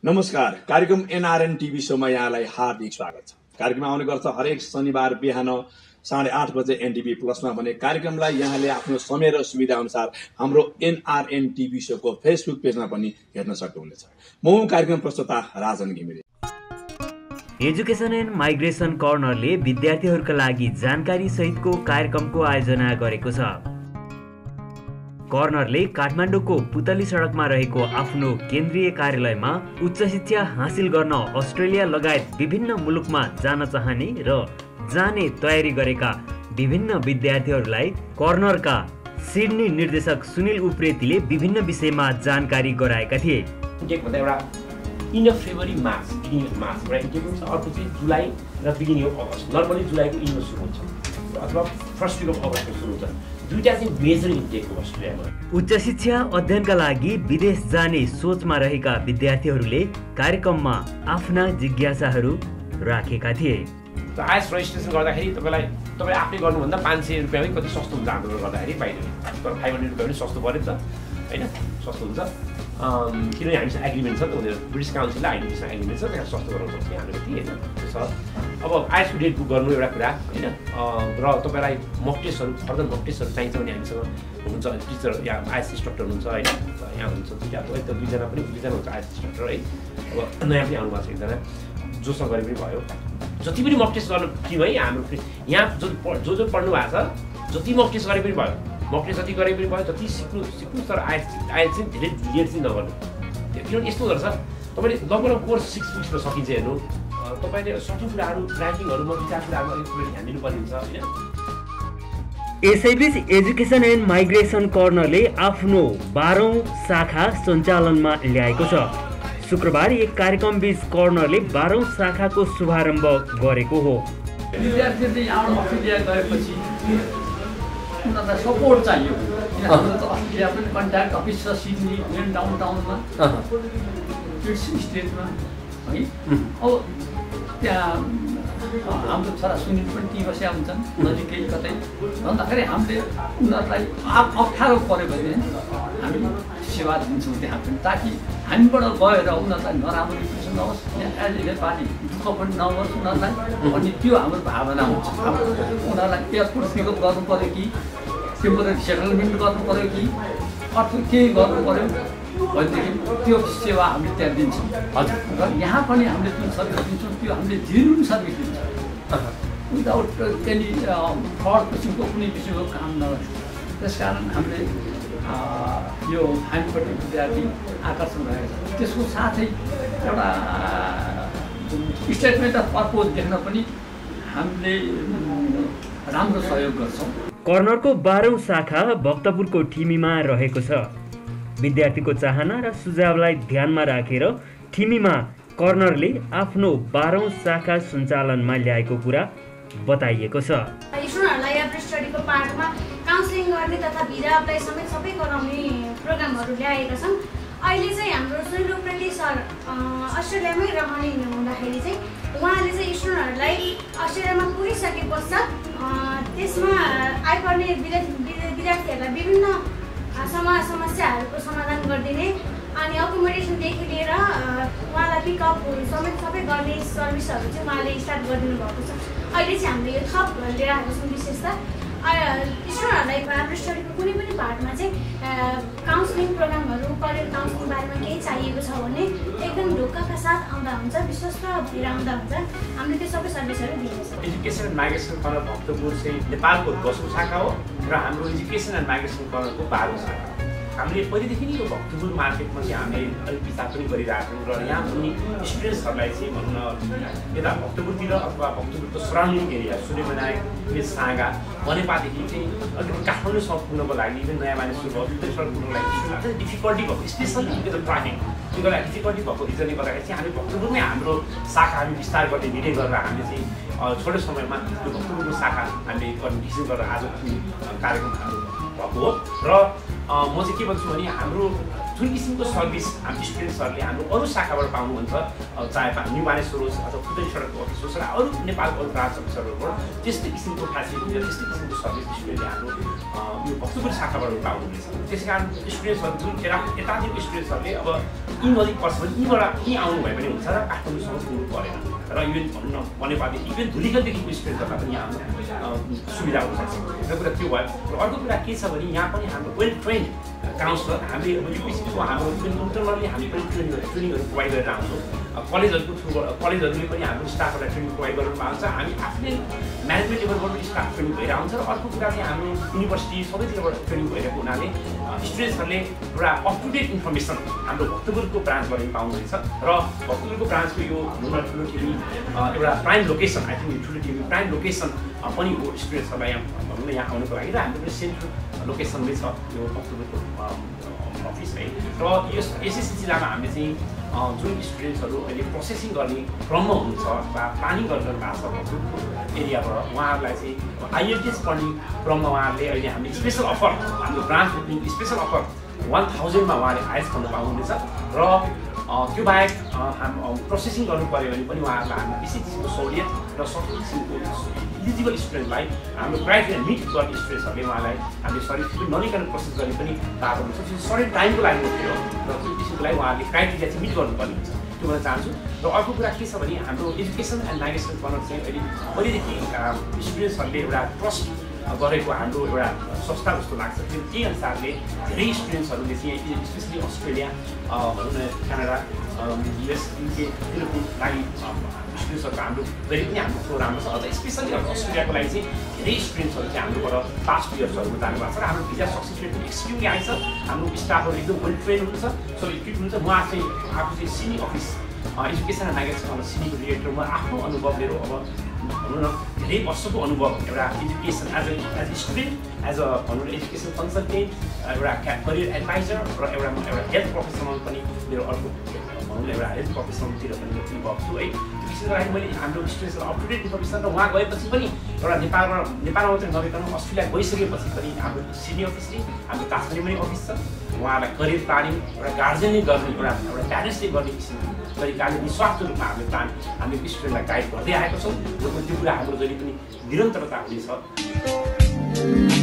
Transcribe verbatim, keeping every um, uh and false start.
नमस्कार, कार्यक्रम NRN TV शोमा यहाँलाई हार्दिक स्वागत छ। कार्यक्रम आउने गर्छ हरेक शनिबार बिहान साढे आठ बजे एनटिभी प्लसमा भने कार्यक्रमलाई यहाँले आफ्नो समय र सुविधा अनुसार हाम्रो एनआरएन टिभी शोको फेसबुक पेजमा पनि हेर्न सक्नुहुनेछ। म कार्यक्रम प्रस्तुता Rajan Ghimire. Education and migration कर्नरले विद्यार्थीहरूका लागि जानकारी सहितको कार्यक्रमको आयोजना गरेको छ। कर्नरले काठमाडौँको पुतलीसडकमा रहेको आफ्नो केन्द्रीय कार्यालयमा उच्च शिक्षा हासिल गर्न अस्ट्रेलिया लगायत विभिन्न मुलुकमा जान चाहने र जाने तयारी गरेका विभिन्न विद्यार्थीहरूलाई कर्नरका सिडनी निर्देशक सुनिल उप्रेतीले विभिन्न विषयमा जानकारी गराएका थिए। In February March beginning of March र इन्टेक हुन्छ। अर्को चाहिँ जुलाई र बिगिनिङ अफ अगस्त, नर्मली जुलाईको इन्डो सुरु हुन्छ अथवा फर्स्ट विक अफ अगस्तको सुरु हुन्छ। दुईटा चाहिँ मेजर इन्टेक हो अस्ट्रेलियामा। उच्च शिक्षा अध्ययनका लागि विदेश जाने सोचमा रहेका विद्यार्थीहरूले कार्यक्रममा आफ्ना जिज्ञासाहरू राखेका थिए। आइएस रजिस्ट्रेसन गर्दाखेरि तपाईँलाई तपाईँ आफै गर्नुभन्दा पाँच सय रुपियाँमै कति सस्तो हुन्छ हाम्रो गर्दाखेरि बाहिर, तर फाइभ हन्ड्रेड रुपियाँ पनि सस्तो पऱ्यो नि त होइन, सस्तो हुन्छ किनभने हामीसँग एग्रिमेन्ट छ नि त, उनीहरू ब्रिटिस काउन्सिलले आइडिसँग एग्रिमेन्ट छ, त्यहाँ सस्तो गराउन सक्छ हाम्रो यति होइन। त्यो छ अब आइएसको डेट बुक गर्नु एउटा कुरा होइन, र तपाईँलाई मक टेस्टहरू फर्दर मक टेस्टहरू चाहिन्छ भने हामीसँग हुन्छ टिचर या आइएस इन्स्ट्रक्टर हुनुहुन्छ होइन, यहाँ हुनुहुन्छ दुईवटा एक त दुईजना पनि दुईजना हुन्छ आइएस इन्स्ट्रक्टर है। अब नयाँ पनि आउनुभएको छ एकजना, जोसँग गरे पनि भयो। जति पनि मक टेस्ट गर्नु कि है हाम्रो यहाँ जो जो जो पढ्नु भएको छ जति मक टेस्ट गरे पनि भयो, मक टेस्ट जति गरे पनि भयो, जति सिक्नु सिक्नु तर आइएस आइएस चाहिँ धेरै लेट चाहिँ नगर्नु। किनभने यस्तो गर्छ तपाईँले लगभग कोर्स सिक्स विक्समा सकिन्छ हेर्नु, तपाईँले सठिक कुराहरू ऱ्याङ्किङहरूमा विचार कुराहरूमा अलिक ध्यान दिनुपर्ने हुन्छ होइन। यसैबीच एजुकेसन एन्ड माइग्रेसन कर्नरले आफ्नो बाह्रौँ शाखा सञ्चालनमा ल्याएको छ। शुक्रबार एक कार्यक्रम बीच कर्नरले बाह्रौँ शाखाको शुभारम्भ गरेको हो। विद्यार्थीहरूले यहाँ अस्ट्रेलिया गएपछि उनीहरूलाई सपोर्ट चाहियो, किन हाम्रो त अस्ट्रेलिया पनि कन्ट्याक्ट अफिस छ सिडनी मेन डाउन टाउनमा स्टेटमा है। अब त्यहाँ हाम्रो छोरा सुनिल पनि ती बसेका हुन्छन् नजिकै कतै, भन्दाखेरि हामीले उनीहरूलाई अप्ठ्यारो पऱ्यो भने हामी सेवा दिन्छौँ त्यहाँ पनि, ताकि हामीबाट गएर उनीहरूलाई नराम्रो इम्प्रेसन नहोस्, यहाँ एज ए नेपाली दुःख पनि नहोस् उनीहरूलाई। अनि त्यो हाम्रो भावना हुन्छ। उनीहरूलाई एयरपोर्ट पिकअप गर्नु पऱ्यो कि टेम्पोररी सेटलमेन्ट गर्नु पऱ्यो कि अथवा केही गर्नु पऱ्यो भनेदेखि त्यो सेवा हामीले त्यहाँ दिन्छौँ। हजुर, र यहाँ पनि हामीले जुन सर्भिस दिन्छौँ त्यो हामीले जेन्युन सर्भिस दिन्छौँ, विदाउट एनी फ्रड किसिमको कुनै किसिमको काम नगर्छ। त्यस कारण हामीले यो हामीपट्टि विद्यार्थी आकर्षण रहेको छ। त्यसको साथै एउटा स्टेटमेन्ट अफ पर्पोज देख्न पनि हामीले राम्रो सहयोग गर्छौँ। कर्नरको बाह्रौँ शाखा भक्तपुरको ठिमीमा रहेको छ। विद्यार्थीको चाहना र सुझावलाई ध्यानमा राखेर ठिमीमा कर्नरले आफ्नो बाह्रौँ शाखा सञ्चालनमा ल्याएको कुरा बताइएको छ। स्टुडेन्टहरूलाई एभरेज स्टडीको पार्टमा काउन्सिलिङ गर्ने तथा भिजा अप्लाई समेत सबै गराउने प्रोग्रामहरू ल्याएका छन्। अहिले चाहिँ हाम्रो सुनिल उप्रेती सर अस्ट्रेलियामै रहने हुँदाखेरि चाहिँ उहाँले चाहिँ स्टुडेन्टहरूलाई अस्ट्रेलियामा पुगिसके पश्चात त्यसमा आइपर्ने विद्यार्थीहरूलाई विभिन्न समा समस्याहरूको समाधान गरिदिने अनि अकोमोडेसनदेखि लिएर उहाँलाई पिकअपहरू समेत सबै गर्ने सर्भिसहरू चाहिँ उहाँले स्टार्ट गरिदिनु भएको छ। अहिले चाहिँ हामीले यो थप लिएर आएको छौँ। विशेषतः स्टुडेन्टहरूलाई हाम्रो स्टडीको कुनै पनि पार्टमा चाहिँ काउन्सिलिङ प्रोग्रामहरू करियर काउन्सिलिङ बारेमा केही चाहिएको छ भने एकदम ढोकाका साथ आउँदा हुन्छ, विश्वस्त भएर आउँदा हुन्छ, हामीले त्यो सबै सर्भिसहरू दिनेछौँ। Education and migration corner Bhaktapur चाहिँ नेपालको दसौँ शाखा हो र हाम्रो एजुकेसन एन्ड माइग्रेसन कर्नरको बाह्रौँ शाखा। हामीले पहिलेदेखि नै यो भक्तपुर मार्केटमा चाहिँ हामीले अलिक विस्तार पनि गरिरहेको छौँ र यहाँ पनि स्टुडेन्ट्सहरूलाई चाहिँ भनौँ न यता भक्तपुरतिर अथवा भक्तपुरको सराउन्डिङ एरिया सुने बनाए साँगा बनेपादेखि चाहिँ अलिकति काठमाडौँसम्म पुग्नको लागि इभन नयाँ मानिसहरू भयो सडक पुग्नको लागि डिफिकल्टी भएको स्पेसल्ली त्यो ट्राफिक त्यो बेला डिफिकल्टी भएको रिजनले गर्दाखेरि चाहिँ हामी भक्तपुरमै हाम्रो शाखा हामी विस्तार गर्ने निर्णय गरेर हामीले चाहिँ छोटो समयमा त्यो भक्तपुरको शाखा हामीले गर्ने डिसिजन गरेर आज कार्यक्रम हाम्रो भएको हो। र म चाहिँ के भन्छु भने हाम्रो जुन किसिमको सर्भिस हाम्रो स्टुडेन्ट्सहरूले हाम्रो अरू शाखाबाट पाउनुहुन्छ, चाहे न्यू मानेश्वर होस् अथवा पुतलीसडकको अफिस होस् र अरू नेपालको अरू ब्रान्च अफिसरहरूबाट त्यस्तै किसिमको फेसिलिटी र त्यस्तै किसिमको सर्भिस स्टुडेन्टले हाम्रो यो भक्तपुर शाखाबाट पाउनुहुनेछ। त्यसै कारण स्टुडेन्ट्सहरू जुन यता यतातिरको स्टुडेन्ट्सहरूले अब यी नजिक पर्छ भने यीबाट यहीँ आउनु भए पनि हुन्छ र काठमाडौँसम्म पुग्नु परेन र इभेन भनौँ न नेपालदेखि इभेन धुलीखेलदेखिको स्टुडेन्टहरूलाई पनि यहाँ आउनु सुविधा हुनसक्छ। एउटा कुरा त्यो भयो र अर्को कुरा के छ भने यहाँ पनि हाम्रो वेल ट्रेन्ड काउन्सलर हामीले अब युपिसीको हाम्रो इन्टरनली हामी पनि ट्रेनिङ ट्रेनिङहरू प्रोभाइड गरेर आउँछौँ। कलेजहरूको थ्रुबाट कलेजहरूले पनि हाम्रो स्टाफहरूलाई ट्रेनिङ प्रोभाइड गरेर आउँछ। हामी आफ्नै म्यानेजमेन्ट लेभलबाट स्टाफ ट्रेनिङ भएर आउँछ र अर्को कुरा चाहिँ हाम्रो युनिभर्सिटी सबैतिरबाट ट्रेनिङ भइरहेको हुनाले स्टुडेन्ट्सहरूले एउटा अप टु डेट इन्फर्मेसन हाम्रो भक्तपुरको ब्रान्चबाट पाउनुहुनेछ र भक्तपुरको ब्रान्चको यो ठुलो ठुलो टिभी एउटा प्राइम लोकेसन आई थिङ्क ठुलो टिभी प्राइम लोकेसन पनि हो स्टुडेन्ट्सहरूलाई यहाँ भनौँ न यहाँ आउनुको लागि र हाम्रो पनि सेन्ट्रल लोकेसनमै छ यो भक्तपुरको अफिस है। र यस एसएससी जिल्लामा हामीले चाहिँ जुन स्टुडेन्ट्सहरू अहिले प्रोसेसिङ गर्ने क्रममा हुनुहुन्छ वा प्लानिङ गरिरहनु भएको छ भक्तपुरको एरियाबाट उहाँहरूलाई चाहिँ आइएलटिएस पढ्ने क्रममा उहाँहरूले अहिले हामीले स्पेसल अफर हाम्रो branch opening special offer one थाउजन्डमा उहाँले आइएस गर्नु पाउनुहुनेछ र त्यो बाहेक हाम्रो प्रोसेसिङ गर्नु पऱ्यो भने पनि उहाँहरूलाई हाम्रो बेसी किसिमको सहुलियत र सबै किसिमको इलिजिबल स्टुडेन्टलाई हाम्रो क्राइटेरिया मिट गर्ने स्टुडेन्ट्सहरूले उहाँलाई हामीले सर्टिफिकेट नलिकन प्रोसेस गर्ने पनि थाहा गर्नुहुन्छ। सर्टेन टाइमको लागि मात्रै हो र त्यो किसिमको लागि उहाँहरूले क्राइटेरिया चाहिँ मिट गर्नुपर्ने हुन्छ त्यो भन्न चाहन्छु। र अर्को कुरा के छ भने हाम्रो एजुकेसन एन्ड माइग्रेसन कर्नर चाहिँ अहिले पहिलेदेखि स्टुडेन्ट्सहरूले एउटा ट्रस्ट गरेको हाम्रो एउटा संस्था जस्तो लाग्छ। त्यो त्यही अनुसारले धेरै स्टुडेन्ट्सहरूले चाहिँ स्पेसली अस्ट्रेलिया भनौँ न क्यानाडा युएस युके तिनीहरूको लागि स्टुडेन्ट्सहरूको हाम्रो जहिले पनि हाम्रो प्रोग्राम छ। अझ स्पेसली अस्ट्रेलियाको लागि चाहिँ धेरै स्टुडेन्ट्सहरू चाहिँ हाम्रोबाट पास्ट इयर्सहरूमा जानुभएको छ र हाम्रो भिजा सक्सेस रेट पनि एक्सट्रिमली हाई छ। हाम्रो स्टाफहरू एकदम वेल ट्रेन हुन्छ सो इक्विप हुन्छ। म चाहिँ आफू चाहिँ Sydney office education and migration सिनीको डिरेक्टर म आफ्नो अनुभव मेरो अब भनौँ न धेरै वर्षको अनुभव एउटा education as a as a student as a भनौँ न एजुकेसन कन्सल्टेन्ट एउटा करियर एडभाइजर र एउटा एउटा हेल्थ प्रोफेसनल पनि मेरो अर्को भनौँ न एउटा हेल्थ प्रोफेसनलतिर पनि म इन्भल्भ छु है। त्यसको लागि मैले हाम्रो स्टुडेन्ट्सलाई अप टु डेट इन्फर्मेसन र उहाँ गएपछि पनि एउटा नेपालमा नेपालमा मात्रै नभइकन अस्ट्रेलिया गइसकेपछि पनि हाम्रो सिनियर अफिसले हाम्रो तासमानीमै अफिस छ उहाँलाई करियर प्लानिङ एउटा गार्जेनले गर्ने एउटा एउटा प्यारेन्ट्सले गर्ने किसिमको तरिकाले निस्वार्थ रूपमा हामीले प्लान हामीले स्टुडेन्टलाई गाइड गर्दै आएको छौँ र त्यो कुरा हाम्रो जहिले पनि निरन्तरता हुनेछ।